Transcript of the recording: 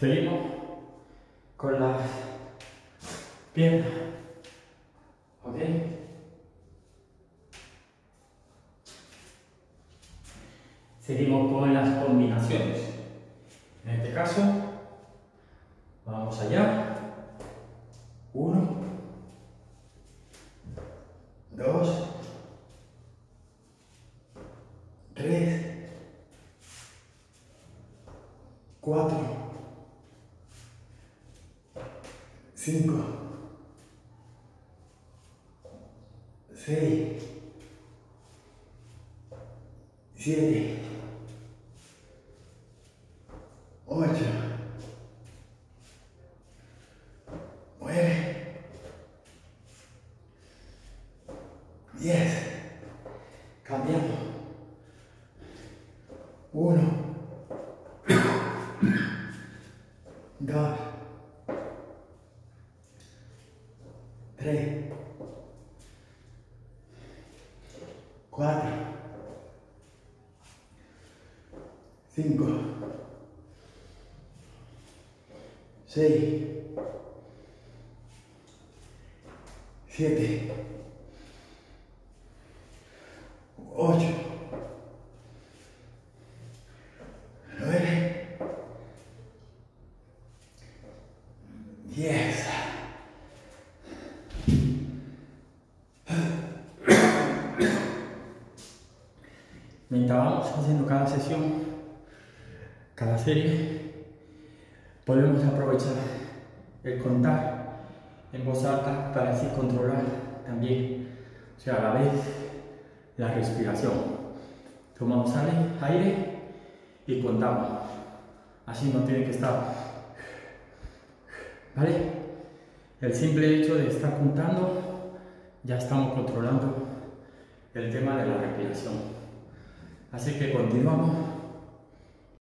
Seguimos con la pierna, ¿ok? Seguimos con las combinaciones. En este caso, vamos allá. 1, 2, 3, 4, 5, 6, 7, 8, 9, 10. Cambiamos. 1, 2, 3, 4, 5, 6, 7, 8, 9, 10. Mientras vamos haciendo cada sesión, cada serie, podemos aprovechar el contar en voz alta para así controlar también, o sea, a la vez la respiración. Tomamos aire y contamos. Así no tiene que estar, ¿vale? El simple hecho de estar contando, ya estamos controlando el tema de la respiración. Así que continuamos.